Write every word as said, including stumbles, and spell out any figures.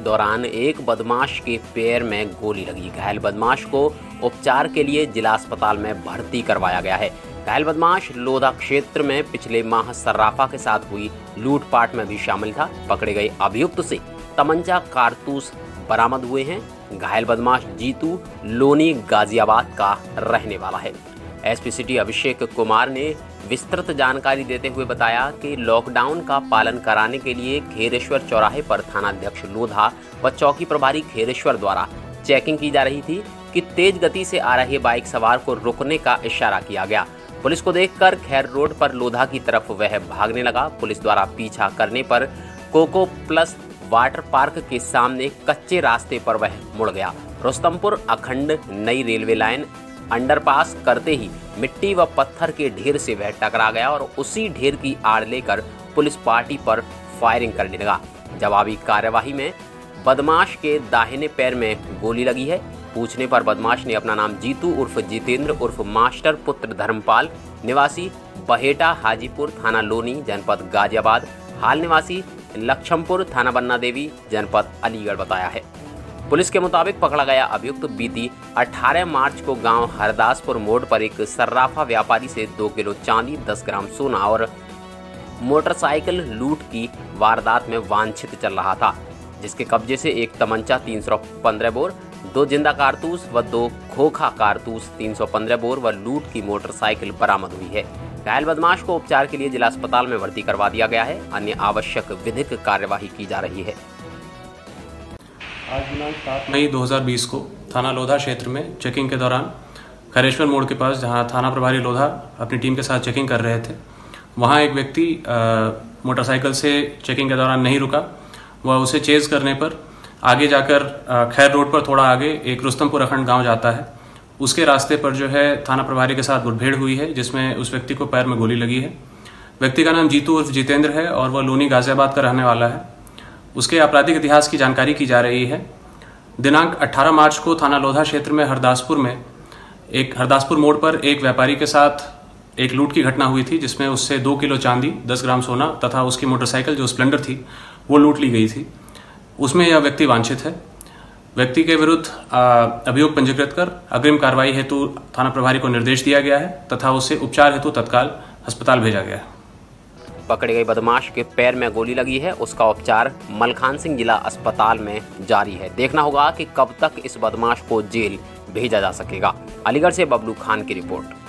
दौरान एक बदमाश के पैर में गोली लगी। घायल बदमाश को उपचार के लिए जिला अस्पताल में भर्ती करवाया गया है। घायल बदमाश लोधा क्षेत्र में पिछले माह सर्राफा के साथ हुई लूटपाट में भी शामिल था। पकड़े गए अभियुक्त से तमंचा कारतूस बरामद हुए हैं। घायल बदमाश जीतू लोनी गाजियाबाद का रहने वाला है। एसपी सिटी अभिषेक कुमार ने विस्तृत जानकारी देते हुए बताया कि लॉकडाउन का पालन कराने के लिए खेरेश्वर चौराहे पर थानाध्यक्ष लोधा व चौकी प्रभारी खेरेश्वर द्वारा चेकिंग की जा रही थी कि तेज गति से आ रहे बाइक सवार को रुकने का इशारा किया गया। पुलिस को देखकर खैर रोड पर लोधा की तरफ वह भागने लगा। पुलिस द्वारा पीछा करने पर कोको प्लस वाटर पार्क के सामने कच्चे रास्ते पर वह मुड़ गया। रुस्तमपुर अखंड नई रेलवे लाइन अंडरपास करते ही मिट्टी व पत्थर के ढेर से वह टकरा गया और उसी ढेर की आड़ लेकर पुलिस पार्टी पर फायरिंग करने लगा। जवाबी कार्यवाही में बदमाश के दाहिने पैर में गोली लगी है। पूछने पर बदमाश ने अपना नाम जीतू उर्फ जितेंद्र उर्फ मास्टर पुत्र धर्मपाल निवासी बहेटा हाजीपुर थाना लोनी जनपद गाजियाबाद हाल निवासी लक्ष्मपुर थाना बन्ना देवी जनपद अलीगढ़ बताया है। पुलिस के मुताबिक पकड़ा गया अभियुक्त बीती अठारह मार्च को गांव हरदासपुर मोड़ पर एक सर्राफा व्यापारी से दो किलो चांदी, दस ग्राम सोना और मोटरसाइकिल लूट की वारदात में वांछित चल रहा था, जिसके कब्जे से एक तमंचा तीन सौ पंद्रह बोर, दो जिंदा कारतूस व दो खोखा कारतूस तीन सौ पंद्रह बोर व लूट की मोटरसाइकिल बरामद हुई है। घायल बदमाश को उपचार के लिए जिला अस्पताल में भर्ती करवा दिया गया है। अन्य आवश्यक विधिक कार्यवाही की जा रही है। आज दिनांक सात मई दो हज़ार बीस को थाना लोधा क्षेत्र में चेकिंग के दौरान खैरेश्वर मोड़ के पास, जहां थाना प्रभारी लोधा अपनी टीम के साथ चेकिंग कर रहे थे, वहां एक व्यक्ति मोटरसाइकिल से चेकिंग के दौरान नहीं रुका। वह उसे चेज करने पर आगे जाकर खैर रोड पर थोड़ा आगे एक रुस्तमपुर अखंड गांव जाता है। उसके रास्ते पर जो है थाना प्रभारी के साथ मुठभेड़ हुई है, जिसमें उस व्यक्ति को पैर में गोली लगी है। व्यक्ति का नाम जीतू उर्फ जितेंद्र है और वह लोनी गाजियाबाद का रहने वाला है। उसके आपराधिक इतिहास की जानकारी की जा रही है। दिनांक अठारह मार्च को थाना लोधा क्षेत्र में हरदासपुर में एक हरदासपुर मोड़ पर एक व्यापारी के साथ एक लूट की घटना हुई थी, जिसमें उससे दो किलो चांदी, दस ग्राम सोना तथा उसकी मोटरसाइकिल जो स्प्लेंडर थी वो लूट ली गई थी। उसमें यह व्यक्ति वांछित है। व्यक्ति के विरुद्ध अभियोग पंजीकृत कर अग्रिम कार्रवाई हेतु थाना प्रभारी को निर्देश दिया गया है तथा उसे उपचार हेतु तत्काल अस्पताल भेजा गया है। पकड़े गए बदमाश के पैर में गोली लगी है। उसका उपचार मलखान सिंह जिला अस्पताल में जारी है। देखना होगा कि कब तक इस बदमाश को जेल भेजा जा सकेगा। अलीगढ़ से बबलू खान की रिपोर्ट।